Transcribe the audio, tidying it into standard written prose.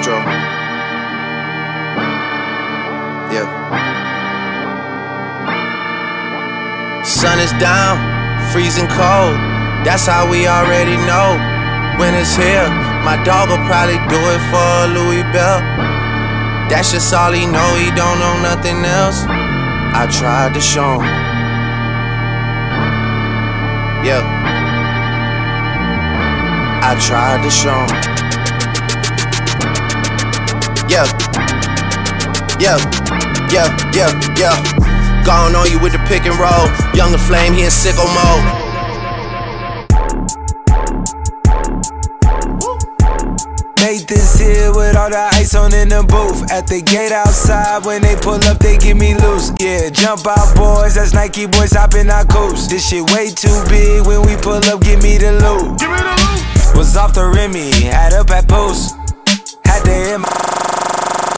Maestro. Yeah. Sun is down, freezing cold. That's how we already know. Winter's here. My dog will probably do it for a Louis belt. That's just all he know. He don't know nothing else. I tried to show him. Yeah. I tried to show him. Yeah. Yeah. Yeah. Yeah. Yeah. Gone on you with the pick and roll. Younger flame, he in sicko mode. Nathan's here with all the ice on in the booth. At the gate outside, when they pull up, they get me loose. Yeah, jump out boys, that's Nike boys hopping our coast. This shit way too big, when we pull up, give me the loot. Was off the Remy, had up at post.